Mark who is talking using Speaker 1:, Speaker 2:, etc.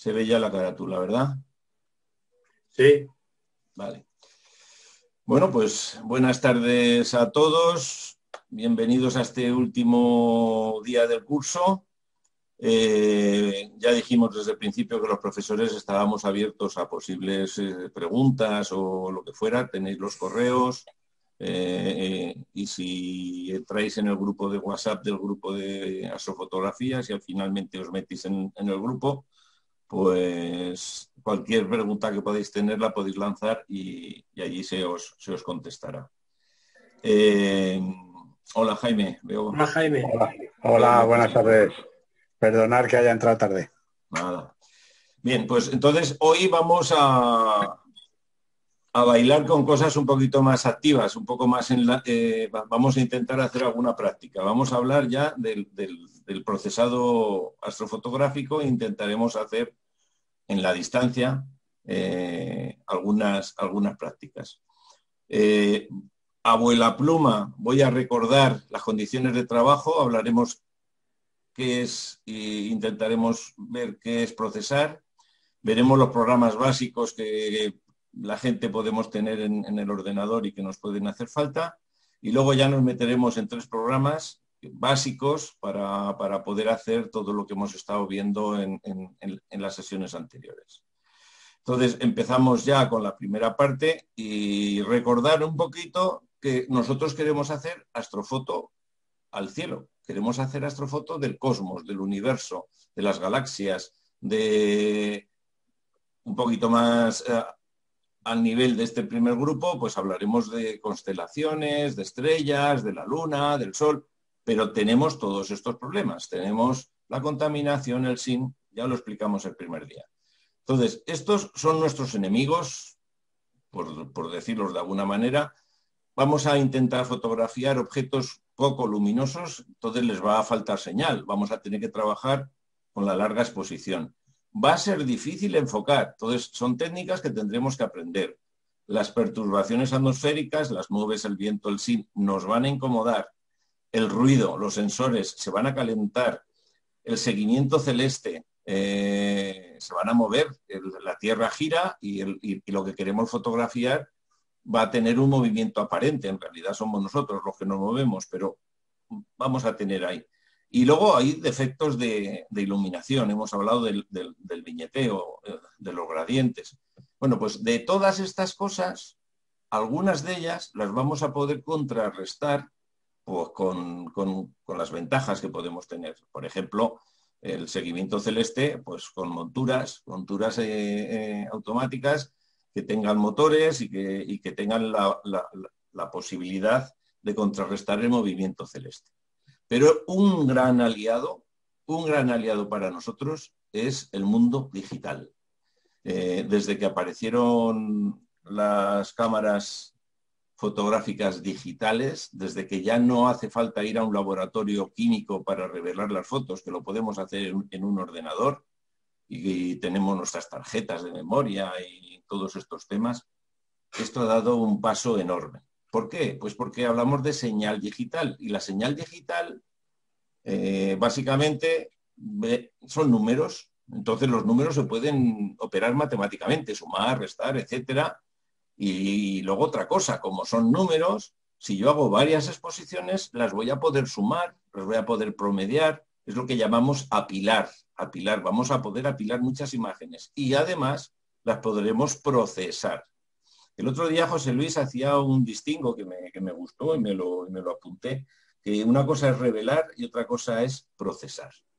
Speaker 1: Se ve ya la carátula, ¿verdad?
Speaker 2: Sí.
Speaker 1: Vale. Bueno, pues buenas tardes a todos. Bienvenidos a este último día del curso. Ya dijimos desde el principio que los profesores estábamos abiertos a posibles preguntas o lo que fuera. Tenéis los correos. Y si entráis en el grupo de WhatsApp del grupo de astrofotografías y al finalmente os metís en el grupo, pues cualquier pregunta que podáis tener la podéis lanzar y allí se os contestará. Hola Jaime,
Speaker 2: Hola, Jaime.
Speaker 3: Hola, buenas tardes. Perdonar que haya entrado tarde.
Speaker 1: Nada. Bien, pues entonces hoy vamos a bailar con cosas un poquito más activas, un poco más vamos a intentar hacer alguna práctica. Vamos a hablar ya del procesado astrofotográfico e intentaremos hacer en la distancia algunas prácticas. Abuela pluma, voy a recordar las condiciones de trabajo, hablaremos qué es e intentaremos ver qué es procesar, veremos los programas básicos que la gente podemos tener en el ordenador y que nos pueden hacer falta, y luego ya nos meteremos en 3 programas básicos para poder hacer todo lo que hemos estado viendo en las sesiones anteriores. Entonces empezamos ya con la primera parte y recordar un poquito que nosotros queremos hacer astrofoto al cielo, queremos hacer astrofoto del cosmos, del universo, de las galaxias, de un poquito más al nivel de este primer grupo, pues hablaremos de constelaciones, de estrellas, de la luna, del sol, pero tenemos todos estos problemas, tenemos la contaminación, el SIN, ya lo explicamos el primer día. Entonces, estos son nuestros enemigos, por decirlos de alguna manera. Vamos a intentar fotografiar objetos poco luminosos, entonces les va a faltar señal. Vamos a tener que trabajar con la larga exposición. Va a ser difícil enfocar, entonces son técnicas que tendremos que aprender. Las perturbaciones atmosféricas, las nubes, el viento, el SIN, nos van a incomodar. El ruido, los sensores se van a calentar. El seguimiento celeste, se van a mover, la Tierra gira y lo que queremos fotografiar va a tener un movimiento aparente. En realidad somos nosotros los que nos movemos, pero vamos a tener ahí. Y luego hay defectos de iluminación. Hemos hablado del viñeteo, de los gradientes. Bueno, pues de todas estas cosas, algunas de ellas las vamos a poder contrarrestar pues, con las ventajas que podemos tener. Por ejemplo, el seguimiento celeste, pues con monturas automáticas que tengan motores y que tengan la posibilidad de contrarrestar el movimiento celeste. Pero un gran aliado para nosotros es el mundo digital. Desde que aparecieron las cámaras fotográficas digitales, desde que ya no hace falta ir a un laboratorio químico para revelar las fotos, que lo podemos hacer en un ordenador y tenemos nuestras tarjetas de memoria y todos estos temas, esto ha dado un paso enorme. ¿Por qué? Pues porque hablamos de señal digital y la señal digital básicamente son números, entonces los números se pueden operar matemáticamente, sumar, restar, etcétera. Y luego otra cosa, como son números, si yo hago varias exposiciones, las voy a poder sumar, las voy a poder promediar, es lo que llamamos apilar. Vamos a poder apilar muchas imágenes y además las podremos procesar. El otro día José Luis hacía un distingo que me gustó y me lo apunté, que una cosa es revelar y otra cosa es procesar.